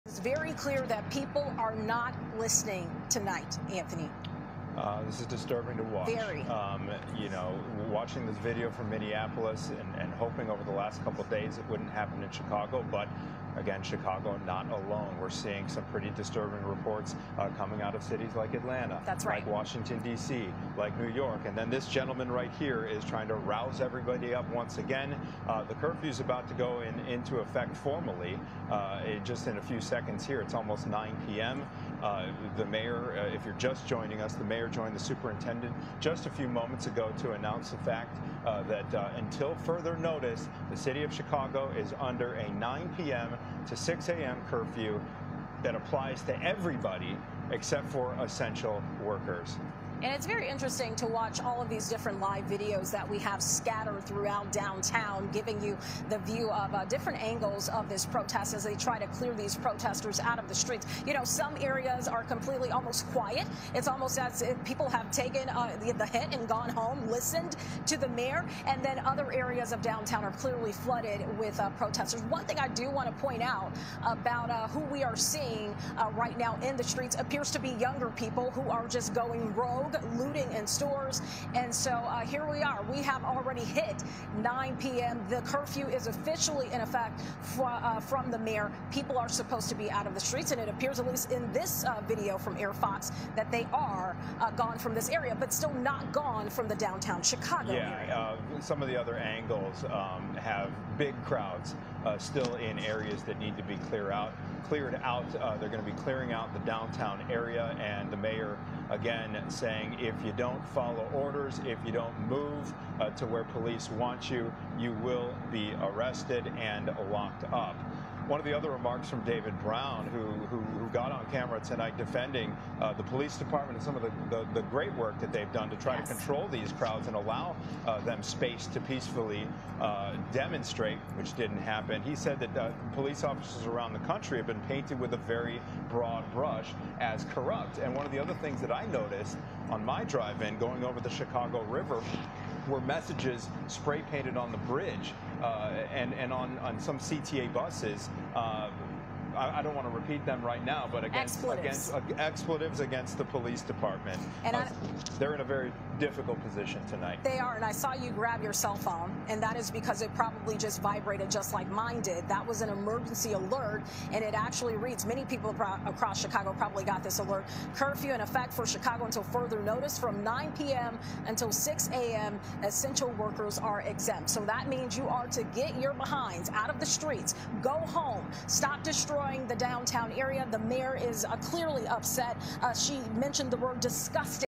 It's very clear that people are not listening tonight, Anthony. This is disturbing to watch. Very. You know, watching this video from Minneapolis and hoping over the last couple of days it wouldn't happen in Chicago, but again, Chicago not alone. We're seeing some pretty disturbing reports coming out of cities like Atlanta, That's right, like Washington, D.C., like New York. And then this gentleman right here is trying to rouse everybody up once again. The curfew is about to go into effect formally just in a few seconds here. It's almost 9 p.m. The mayor, if you're just joining us, the mayor joined the superintendent just a few moments ago to announce the fact that until further notice, the city of Chicago is under a 9 p.m. to 6 a.m. curfew that applies to everybody except for essential workers. And it's very interesting to watch all of these different live videos that we have scattered throughout downtown, giving you the view of different angles of this protest as they try to clear these protesters out of the streets. You know, some areas are completely almost quiet. It's almost as if people have taken the hit and gone home, listened to the mayor, and then other areas of downtown are clearly flooded with protesters. One thing I do want to point out about who we are seeing right now in the streets appears to be younger people who are just going rogue, looting in stores. And so here we are. We have already hit 9 p.m. The curfew is officially in effect from the mayor. People are supposed to be out of the streets, and it appears, at least in this video from Air Fox, that they are gone from this area, but still not gone from the downtown Chicago area. Some of the other angles have big crowds still in areas that need to be cleared out. They're going to be clearing out the downtown area, and the mayor again saying, if you don't follow orders, if you don't move to where police want you, you will be arrested and locked up. One of the other remarks from David Brown, who got on camera tonight defending the police department and some of the great work that they've done to try to control these crowds and allow them space to peacefully demonstrate, which didn't happen. He said that police officers around the country have been painted with a very broad brush as corrupt. And one of the other things that I noticed on my drive-in going over the Chicago River were messages spray painted on the bridge and on some CTA buses. I don't want to repeat them right now, but expletives against the police department. And they're in a very difficult position tonight. They are, and I saw you grab your cell phone, and that is because it probably just vibrated just like mine did. That was an emergency alert, and it actually reads, many people across Chicago probably got this alert, curfew in effect for Chicago until further notice from 9 p.m. until 6 a.m. Essential workers are exempt. So that means you are to get your behinds out of the streets, go home, stop destroying the downtown area. The mayor is clearly upset. She mentioned the word disgusting.